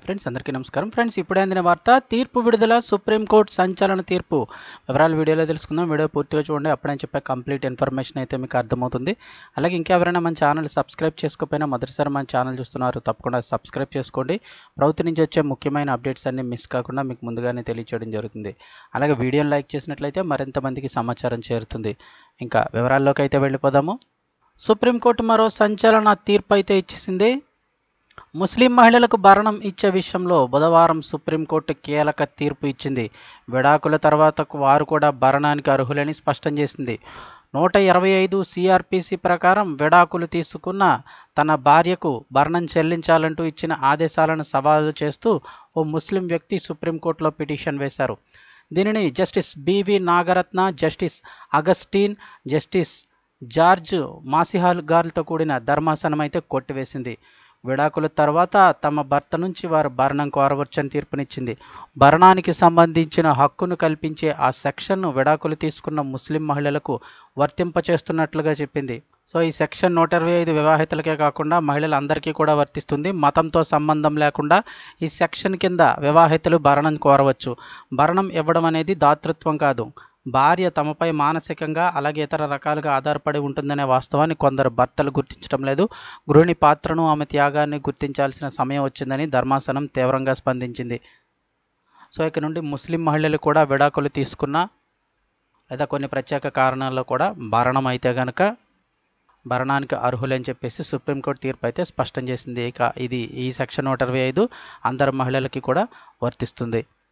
Friends అందరికీ నమస్కారం. Friends ఇప్పుడే అందిన వార్త, తీర్పు విడుదల, సుప్రీంకోర్టు సంచలన తీర్పు. వివరాలు వీడియోలో తెలుసుకుందాం. వీడియో పూర్తిగా చూడండి, అప్పుడే చెప్పే కంప్లీట్ ఇన్ఫర్మేషన్ అయితే మీకు అర్థమవుతుంది. అలాగే ఇంకెవరైనా మన ఛానల్ సబ్స్క్రైబ్ చేసుకోకపోయినా మొదటిసారి మన ఛానల్ చూస్తున్నారు, తప్పకుండా సబ్స్క్రైబ్ చేసుకోండి. ప్రభుత్వం నుంచి వచ్చే ముఖ్యమైన అప్డేట్స్ అన్ని మిస్ కాకుండా మీకు ముందుగానే తెలియచేయడం జరుగుతుంది. అలాగే వీడియోని లైక్ చేసినట్లయితే మరింత మందికి సమాచారం చేరుతుంది. ఇంకా వివరాల్లోకి అయితే వెళ్ళిపోదాము. సుప్రీంకోర్టు మరో సంచలన తీర్పు అయితే ఇచ్చేసింది. ముస్లిం మహిళలకు భరణం ఇచ్చే విషయంలో బుధవారం సుప్రీంకోర్టు కీలక తీర్పు ఇచ్చింది. విడాకుల తర్వాత వారు కూడా భరణానికి అర్హులని స్పష్టం చేసింది. 125 సిఆర్పిసి ప్రకారం విడాకులు తీసుకున్న తన భార్యకు భరణం చెల్లించాలంటూ ఇచ్చిన ఆదేశాలను సవాలు చేస్తూ ఓ ముస్లిం వ్యక్తి సుప్రీంకోర్టులో పిటిషన్ వేశారు. దీనిని justice B V Nagarathna, justice Augustine, justice George మాసిహాల్ గారితో కూడిన ధర్మాసనం అయితే కొట్టివేసింది. విడాకుల తర్వాత తమ భర్త నుంచి వారు భరణం కోరవచ్చని తీర్పునిచ్చింది. భరణానికి సంబంధించిన హక్కును కల్పించే ఆ సెక్షన్ను విడాకులు తీసుకున్న ముస్లిం మహిళలకు వర్తింపచేస్తున్నట్లుగా చెప్పింది. సో ఈ సెక్షన్ 125 వివాహితులకే కాకుండా మహిళలందరికీ కూడా వర్తిస్తుంది. మతంతో సంబంధం లేకుండా ఈ సెక్షన్ కింద వివాహితులు భరణం కోరవచ్చు. భరణం ఇవ్వడం అనేది దాతృత్వం కాదు, భార్య తమపై మానసికంగా అలాగే ఇతర రకాలుగా ఆధారపడి ఉంటుందనే వాస్తవాన్ని కొందరు భర్తలు గుర్తించడం లేదు. గృహిణి పాత్రను, ఆమె త్యాగాన్ని గుర్తించాల్సిన సమయం వచ్చిందని ధర్మాసనం తీవ్రంగా స్పందించింది. సో ఇక నుండి ముస్లిం మహిళలు కూడా విడాకులు తీసుకున్న లేదా కొన్ని ప్రత్యేక కారణాల్లో కూడా భరణం అయితే కనుక భరణానికి అర్హులని చెప్పేసి సుప్రీంకోర్టు తీర్పు అయితే స్పష్టం చేసింది. ఇక ఈ సెక్షన్ 125 అందరు మహిళలకి కూడా వర్తిస్తుంది.